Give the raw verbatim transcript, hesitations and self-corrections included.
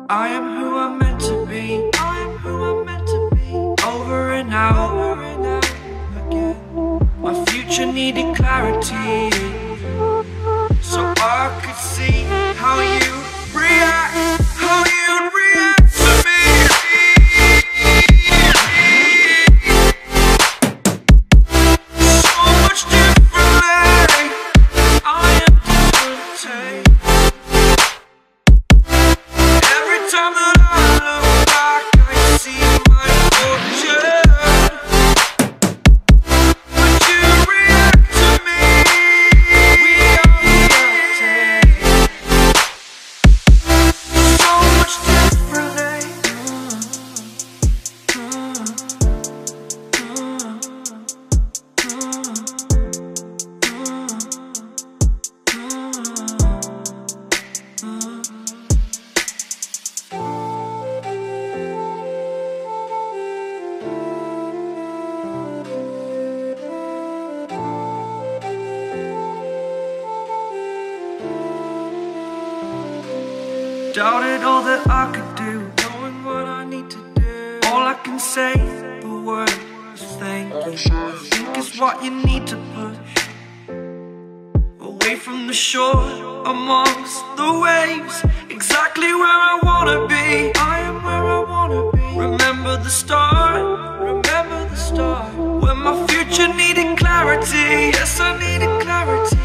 I am who I'm meant to be. I am who I'm meant to be. Over and out, over and out again. My future needed clarity, so I could see how you react, how you'd react to me. So much differently, I am different. Every time that I look back, I see my fortune. But you react to me. We are reacting so much differently. Doubted all that I could do, knowing what I need to do. All I can say, the word is thank you. I think is what you need to push away from the shore, amongst the waves, exactly where I wanna be. I am where I wanna be. Remember the start, remember the start, when my future needed clarity. Yes, I needed clarity.